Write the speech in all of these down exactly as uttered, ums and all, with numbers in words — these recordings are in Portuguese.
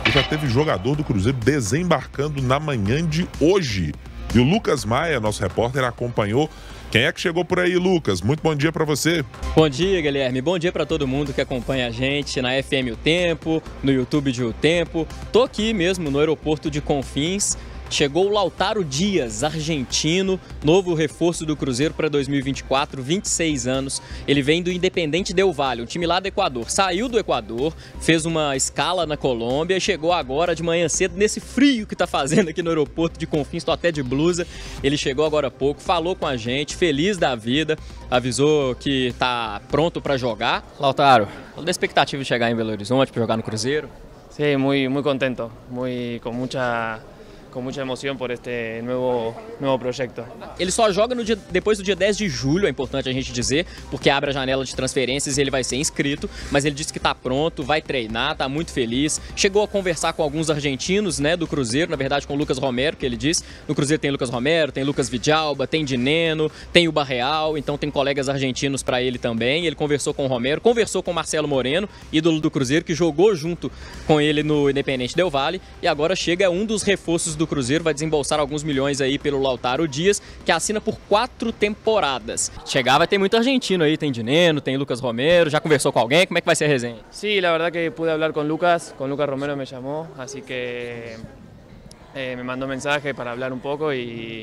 e já teve jogador do Cruzeiro desembarcando na manhã de hoje. E o Lucas Maia, nosso repórter, acompanhou. Quem é que chegou por aí, Lucas? Muito bom dia para você. Bom dia, Guilherme. Bom dia para todo mundo que acompanha a gente na F M O Tempo, no YouTube de O Tempo. Tô aqui mesmo no aeroporto de Confins. Chegou o Lautaro Dias, argentino, novo reforço do Cruzeiro para dois mil e vinte e quatro, vinte e seis anos. Ele vem do Independente Del Valle, um time lá do Equador. Saiu do Equador, fez uma escala na Colômbia e chegou agora de manhã cedo, nesse frio que tá fazendo aqui no aeroporto de Confins, tô até de blusa. Ele chegou agora há pouco, falou com a gente, feliz da vida, avisou que tá pronto para jogar. Lautaro, qual a expectativa de chegar em Belo Horizonte para jogar no Cruzeiro? Sí, muy, muy contento, muy, con mucha... com muita emoção por este novo, novo projeto. Ele só joga no dia, depois do dia dez de julho, é importante a gente dizer, porque abre a janela de transferências e ele vai ser inscrito, mas ele disse que está pronto, vai treinar, está muito feliz. Chegou a conversar com alguns argentinos, né, do Cruzeiro, na verdade com o Lucas Romero, que ele diz. No Cruzeiro tem Lucas Romero, tem Lucas Vidalba, tem Dineno, tem o Barreal, então tem colegas argentinos para ele também. Ele conversou com o Romero, conversou com o Marcelo Moreno, ídolo do Cruzeiro, que jogou junto com ele no Independente Del Valle, e agora chega um dos reforços do Cruzeiro, vai desembolsar alguns milhões aí pelo Lautaro Dias, que assina por quatro temporadas. Chegar vai ter muito argentino aí, tem Dineno, tem Lucas Romero, já conversou com alguém? Como é que vai ser a resenha? Sí, la verdad que pude hablar con Lucas, con Lucas Romero me llamó, así que eh, me mandó mensaje para hablar un poco y,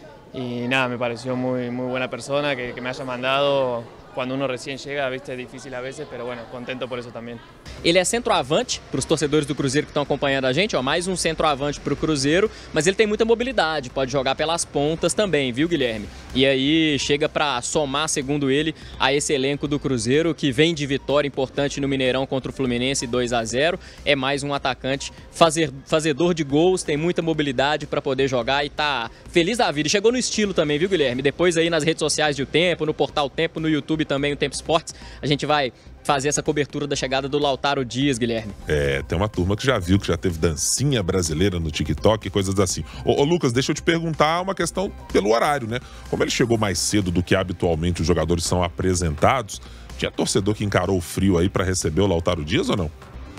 y nada, me pareció muy, muy buena persona que, que me haya mandado. Quando uno recém chega, viste, é difícil a vezes, mas bueno, contento por isso também. Ele é centroavante, para os torcedores do Cruzeiro que estão acompanhando a gente, ó, mais um centroavante para o Cruzeiro, mas ele tem muita mobilidade, pode jogar pelas pontas também, viu, Guilherme? E aí chega para somar, segundo ele, a esse elenco do Cruzeiro, que vem de vitória importante no Mineirão contra o Fluminense dois a zero, é mais um atacante fazer, fazedor de gols, tem muita mobilidade para poder jogar e tá feliz da vida. E chegou no estilo também, viu, Guilherme? Depois aí nas redes sociais de O Tempo, no portal Tempo, no YouTube também, o Tempo Esportes, a gente vai fazer essa cobertura da chegada do Lautaro Dias, Guilherme. É, tem uma turma que já viu, que já teve dancinha brasileira no TikTok e coisas assim. Ô, ô Lucas, deixa eu te perguntar uma questão pelo horário, né? Como ele chegou mais cedo do que habitualmente os jogadores são apresentados, tinha torcedor que encarou o frio aí para receber o Lautaro Dias ou não?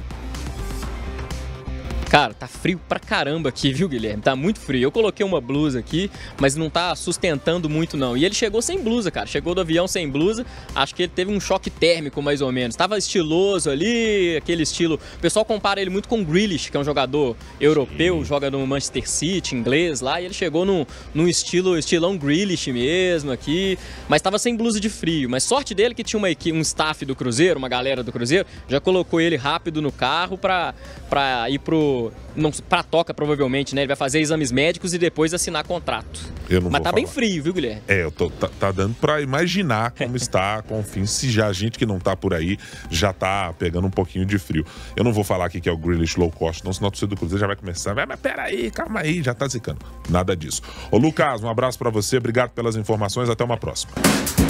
Cara, tá frio pra caramba aqui, viu, Guilherme? Tá muito frio. Eu coloquei uma blusa aqui, mas não tá sustentando muito, não. E ele chegou sem blusa, cara. Chegou do avião sem blusa. Acho que ele teve um choque térmico, mais ou menos. Tava estiloso ali, aquele estilo... O pessoal compara ele muito com o Grealish, que é um jogador europeu, joga no Manchester City, inglês lá. E ele chegou num, num estilo, estilão Grealish mesmo aqui. Mas tava sem blusa de frio. Mas sorte dele que tinha uma, um staff do Cruzeiro, uma galera do Cruzeiro, já colocou ele rápido no carro pra, pra ir pro... Não, pra toca, provavelmente, né? Ele vai fazer exames médicos e depois assinar contrato. Eu não Mas vou tá falar. bem frio, viu, Guilherme? É, eu tô, tá, tá dando pra imaginar como está Confins, se já a gente que não tá por aí já tá pegando um pouquinho de frio. Eu não vou falar aqui que é o Grealish low cost, não, senão o torcedor do Cruzeiro já vai começar. Mas, mas peraí, calma aí, já tá zicando. Nada disso. Ô, Lucas, um abraço pra você, obrigado pelas informações, até uma próxima.